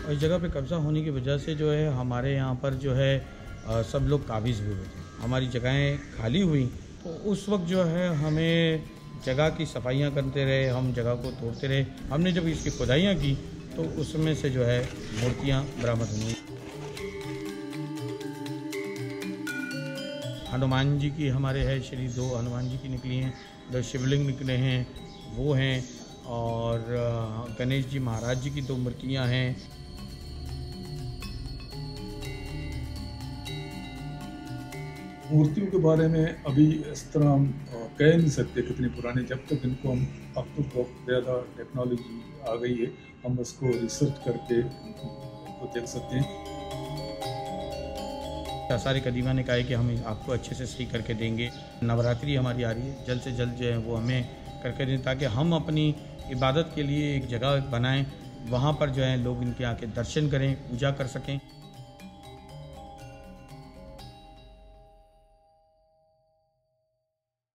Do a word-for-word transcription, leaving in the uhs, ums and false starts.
और इस जगह पे कब्ज़ा होने की वजह से जो है हमारे यहाँ पर जो है आ, सब लोग काबिज़ हुए थे। हमारी जगहें खाली हुई तो उस वक्त जो है हमें जगह की सफाइयाँ करते रहे, हम जगह को तोड़ते रहे। हमने जब इसकी खुदाइयाँ की तो उसमें से जो है मूर्तियाँ बरामद हुई। हनुमान जी की हमारे है श्री दो हनुमान जी की निकली हैं, दो शिवलिंग निकले हैं वो हैं, और गणेश जी महाराज जी की दो मूर्तियाँ हैं। मूर्तियों के बारे में अभी इस तरह हम कह नहीं सकते कितनी पुरानी, जब तक इनको हम अब तो बहुत ज़्यादा टेक्नोलॉजी आ गई है, हम इसको रिसर्च करके इनको देख सकते हैं। आसार कदीमा ने कहा है कि हम आपको अच्छे से सही करके देंगे। नवरात्रि हमारी आ रही है, जल्द से जल्द जो है वो हमें करके दें ताकि हम अपनी इबादत के लिए एक जगह बनाएं, वहाँ पर जो है लोग इनके आके दर्शन करें, पूजा कर सकें।